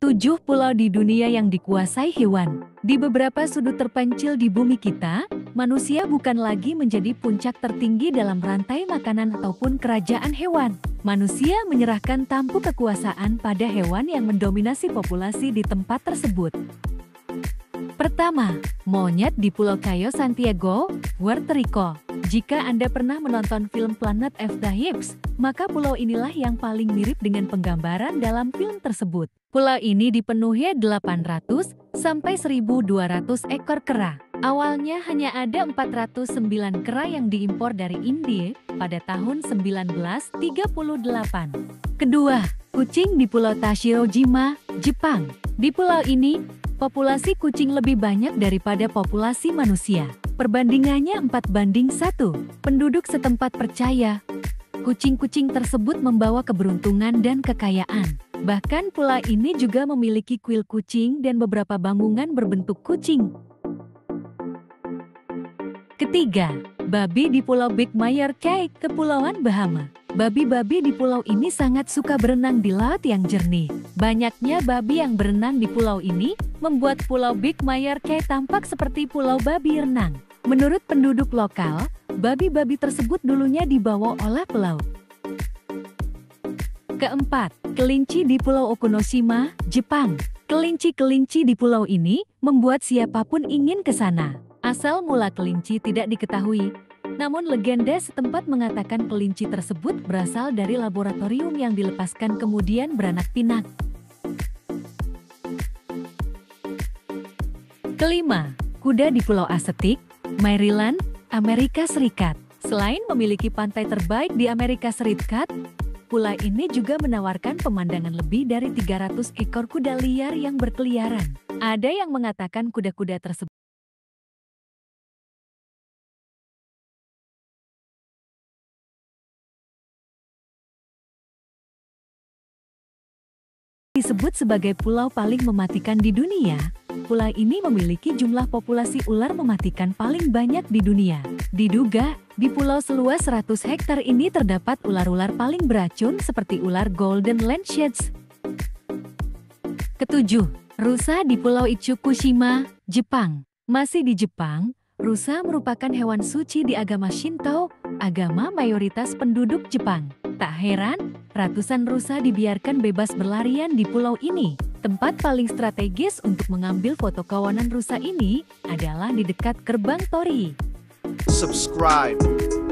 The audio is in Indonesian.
7 pulau di dunia yang dikuasai hewan. Di beberapa sudut terpencil di bumi kita, manusia bukan lagi menjadi puncak tertinggi dalam rantai makanan ataupun kerajaan hewan. Manusia menyerahkan tampuk kekuasaan pada hewan yang mendominasi populasi di tempat tersebut. Pertama, monyet di Pulau Cayo Santiago, Puerto Rico. Jika Anda pernah menonton film Planet of the Apes, maka pulau inilah yang paling mirip dengan penggambaran dalam film tersebut. Pulau ini dipenuhi 800 sampai 1.200 ekor kera. Awalnya hanya ada 409 kera yang diimpor dari India pada tahun 1938. Kedua, kucing di Pulau Tashirojima, Jepang. Di pulau ini, populasi kucing lebih banyak daripada populasi manusia. Perbandingannya 4:1. Penduduk setempat percaya, kucing-kucing tersebut membawa keberuntungan dan kekayaan. Bahkan pulau ini juga memiliki kuil kucing dan beberapa bangunan berbentuk kucing. Ketiga, babi di Pulau Big Mayer Cay, Kepulauan Bahama. Babi-babi di pulau ini sangat suka berenang di laut yang jernih. Banyaknya babi yang berenang di pulau ini membuat Pulau Big Mayer Cay tampak seperti pulau babi renang. Menurut penduduk lokal, babi-babi tersebut dulunya dibawa oleh pelaut. Keempat, kelinci di Pulau Okunoshima, Jepang. Kelinci-kelinci di pulau ini membuat siapapun ingin ke sana. Asal mula kelinci tidak diketahui, namun legenda setempat mengatakan kelinci tersebut berasal dari laboratorium yang dilepaskan kemudian beranak pinak. Kelima, kuda di Pulau Aztec, Maryland, Amerika Serikat. Selain memiliki pantai terbaik di Amerika Serikat, pulau ini juga menawarkan pemandangan lebih dari 300 ekor kuda liar yang berkeliaran. Ada yang mengatakan kuda-kuda tersebut disebut sebagai pulau paling mematikan di dunia. Pulau ini memiliki jumlah populasi ular mematikan paling banyak di dunia. Diduga, di pulau seluas 100 hektar ini terdapat ular-ular paling beracun seperti ular Golden Landsharks. Ketujuh, rusa di Pulau Itsukushima, Jepang. Masih di Jepang, rusa merupakan hewan suci di agama Shinto, agama mayoritas penduduk Jepang. Tak heran, ratusan rusa dibiarkan bebas berlarian di pulau ini. Tempat paling strategis untuk mengambil foto kawanan rusa ini adalah di dekat gerbang Tori. Subscribe.